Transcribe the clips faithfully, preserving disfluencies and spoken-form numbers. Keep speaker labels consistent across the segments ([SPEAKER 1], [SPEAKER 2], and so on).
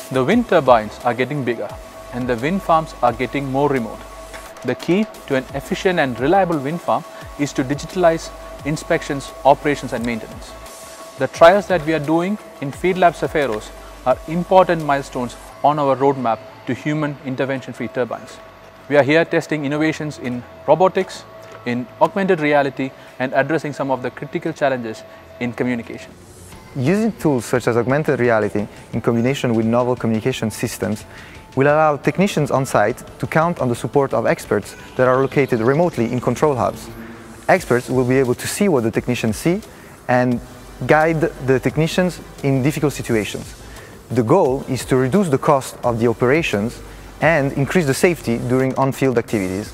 [SPEAKER 1] The wind turbines are getting bigger and the wind farms are getting more remote. The key to an efficient and reliable wind farm is to digitalize inspections, operations and maintenance. The trials that we are doing in Field Lab Ceferos are important milestones on our roadmap to human intervention-free turbines. We are here testing innovations in robotics, in augmented reality and addressing some of the critical challenges in communication.
[SPEAKER 2] Using tools such as augmented reality in combination with novel communication systems will allow technicians on site to count on the support of experts that are located remotely in control hubs. Experts will be able to see what the technicians see and guide the technicians in difficult situations. The goal is to reduce the cost of the operations and increase the safety during on-field activities.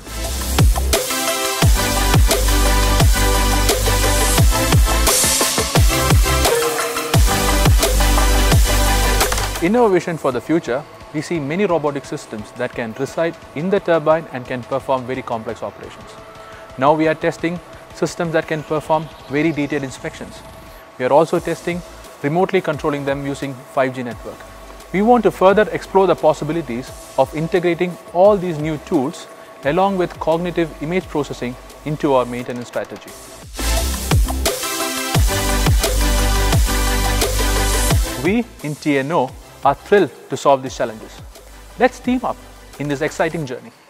[SPEAKER 1] In our vision for the future, we see many robotic systems that can reside in the turbine and can perform very complex operations. Now we are testing systems that can perform very detailed inspections. We are also testing remotely controlling them using five G network. We want to further explore the possibilities of integrating all these new tools along with cognitive image processing into our maintenance strategy. We in T N O are thrilled to solve these challenges. Let's team up in this exciting journey.